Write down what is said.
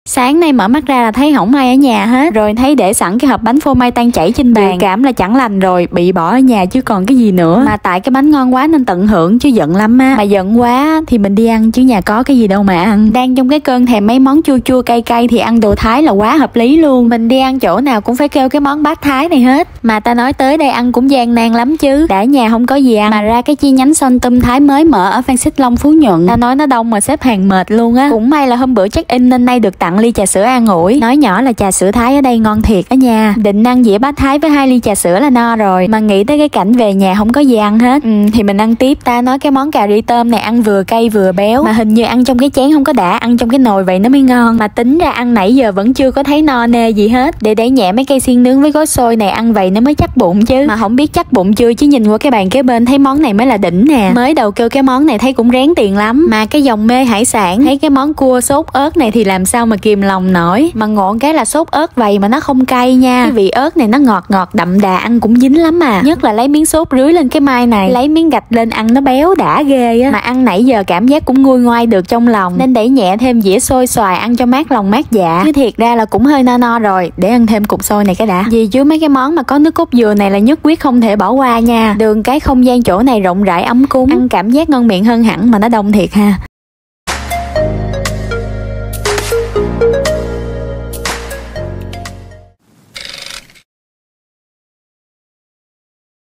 Sáng nay mở mắt ra là thấy không ai ở nhà hết, rồi thấy để sẵn cái hộp bánh phô mai tan chảy trên bàn. Dự cảm là chẳng lành rồi, bị bỏ ở nhà chứ còn cái gì nữa. Mà tại cái bánh ngon quá nên tận hưởng chứ giận lắm á. Mà giận quá thì mình đi ăn chứ nhà có cái gì đâu mà ăn. Đang trong cái cơn thèm mấy món chua chua cay cay thì ăn đồ Thái là quá hợp lý luôn. Mình đi ăn chỗ nào cũng phải kêu cái món bát Thái này hết. Mà ta nói tới đây ăn cũng gian nan lắm chứ. Đã nhà không có gì ăn mà ra cái chi nhánh Son Tum Thái mới mở ở Phan Xích Long Phú Nhuận. Ta nói nó đông mà xếp hàng mệt luôn á. Cũng may là hôm bữa check in nên nay được tặng ly trà sữa an ủi. Nói nhỏ là trà sữa Thái ở đây ngon thiệt á nha. Định ăn dĩa bát Thái với 2 ly trà sữa là no rồi. Mà nghĩ tới cái cảnh về nhà không có gì ăn hết. Thì mình ăn tiếp. Ta nói cái món cà ri tôm này ăn vừa cay vừa béo. Mà hình như ăn trong cái chén không có đã, ăn trong cái nồi vậy nó mới ngon. Mà tính ra ăn nãy giờ vẫn chưa có thấy no nê gì hết. Để đẩy nhẹ mấy cây xiên nướng với gói xôi này ăn vậy nó mới chắc bụng chứ. Mà không biết chắc bụng chưa chứ nhìn qua cái bàn kế bên thấy món này mới là đỉnh nè. Mới đầu kêu cái món này thấy cũng rén tiền lắm. Mà cái dòng mê hải sản thấy cái món cua sốt ớt này thì làm sao mà kìm lòng nổi. Mà ngộ cái là sốt ớt vậy mà nó không cay nha. Cái vị ớt này nó ngọt ngọt đậm đà, ăn cũng dính lắm mà. Nhất là lấy miếng sốt rưới lên cái mai này, lấy miếng gạch lên ăn nó béo đã ghê á. Mà ăn nãy giờ cảm giác cũng nguôi ngoai được trong lòng, nên đẩy nhẹ thêm dĩa xôi xoài ăn cho mát lòng mát dạ. Chứ thiệt ra là cũng hơi no no rồi. Để ăn thêm cục xôi này cái đã. Vì chứ mấy cái món mà có nước cốt dừa này là nhất quyết không thể bỏ qua nha. Đường cái không gian chỗ này rộng rãi ấm cúng, ăn cảm giác ngon miệng hơn hẳn mà nó đông thiệt ha.